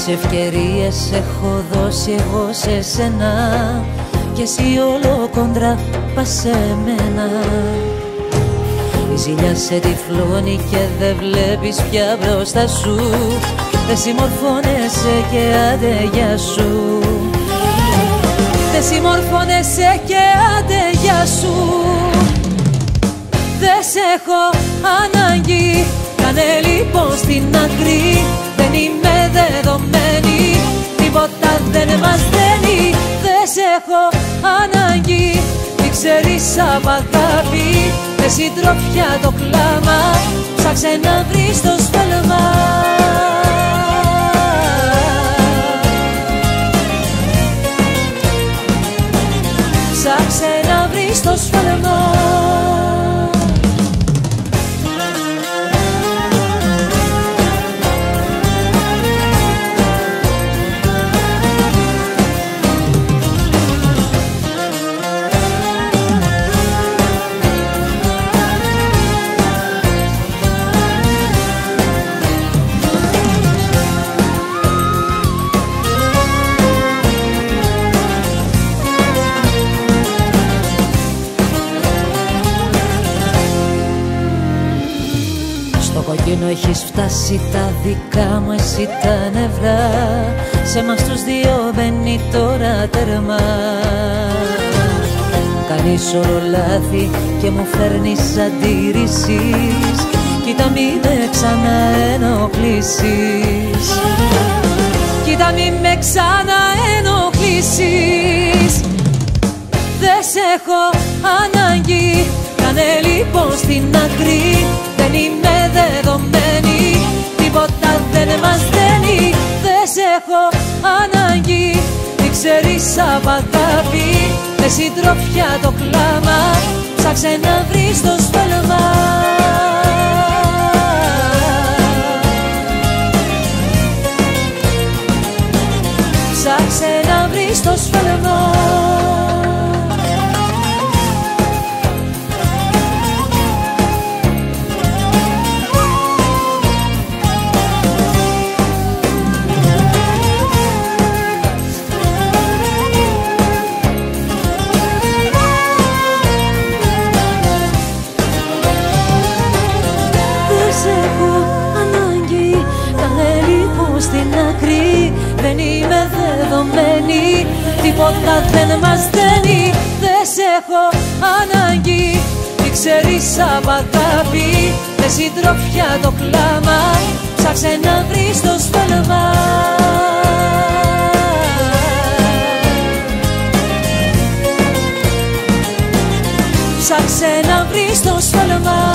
Πόσες ευκαιρίες έχω δώσει εγώ σε σένα κι εσύ όλο κόντρα πας σε μένα. Η ζήλια σε τυφλώνει και δεν βλέπεις πια μπροστά σου. Δεν συμμορφώνεσαι και άντε γεια σου. Δεν συμμορφώνεσαι και άντε γεια σου. Δεν σε έχω ανάγκη, κάνε λοιπόν στην άκρη. Δεν είμαι δεδομένη, τίποτα δεν μας δένει. Δεν σε έχω ανάγκη, τι ξέρεις από αγάπη. Με συντροφιά το κλάμα, ψάξε να βρεις το σφάλμα. Ψάξε να βρεις το σφάλμα. Στο κοκκίνο έχεις φτάσει, τα δικά μου εσύ τα νευρά. Σε μας τους δύο μπαίνει τώρα τέρμα. Κάνεις όλο λάθη και μου φέρνεις αντιρρήσεις. Κοίτα μη με ξαναενοχλήσεις. Κοίτα μη με ξαναενοχλήσεις. Δεν σε έχω ανάγκη, κάνε λοιπόν στην άκρη. Δεν είμαι δεδομένη, τίποτα δεν μας δένει. Δεν σε έχω ανάγκη, τι ξέρεις από αγάπη. Με συντροφιά το κλάμα, ψάξε να βρεις το σφάλμα. Ψάξε να βρεις το σφάλμα. Στην άκρη δεν είμαι δεδομένη, τίποτα δεν μας δένει. Δεν σε έχω ανάγκη, τι ξέρεις από αγάπη. Με συντροφιά το κλάμα, ψάξε να βρεις το σφάλμα. Ψάξε να βρεις το σφάλμα.